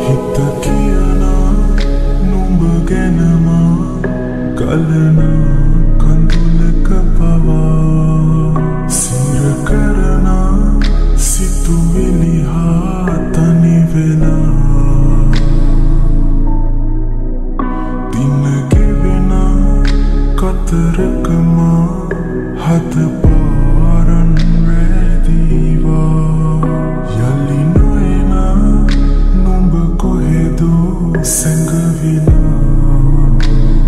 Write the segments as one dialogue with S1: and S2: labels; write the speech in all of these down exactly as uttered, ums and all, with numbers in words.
S1: හිත කියනා නුඹ ගැනම කලන කඳුලක පවා සිර කරන සිතුවිලි හා තනි වෙලා දින ගෙවෙන කතරකම හද පාරන් රැදීවා යලි නොයන නුඹ කොහෙදෝ සැඟවිලා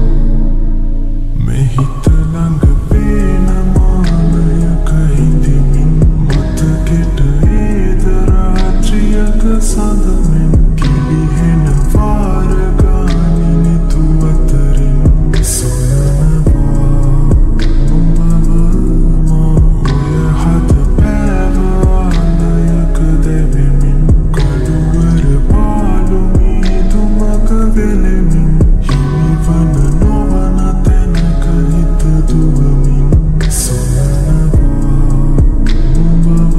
S1: මේ හිත ළඟ පේන මානයක හිඳමින් මතකෙට ඒද රාත්‍රියක සඳමින් කිලිහෙන වාර ගානි නිතු අතරින් සොයනවා නුඹව ඔය හද පැවආලයක දැවෙමින් කඩුවර පාලු මීදුමක වෙලෙමින් හිමිවන නොවන තැනක හිත දුවමින් සොයනවා නුඹව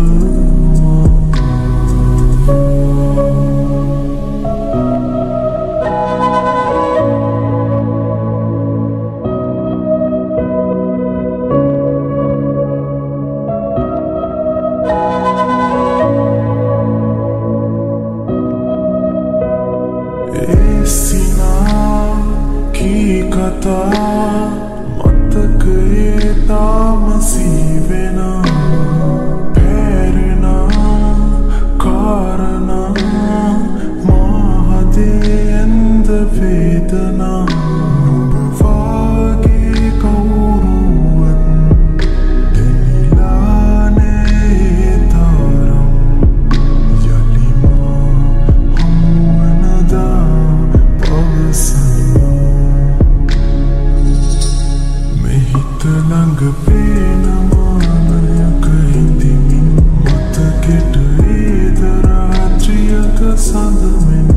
S1: එසිනා කී කතා මතකයේ තාම සීවෙන පැරෙන කාරණා මහදේ ඇන්ද වේදනා නුඹ වාගේ කවුරුවත් දැනිලා නෑ තරම් යලිම හමුවනදා මේ හිත ළඟ පේන මානයක හිඳමින් මතකෙට ඒද රාත්‍රියක සඳමින්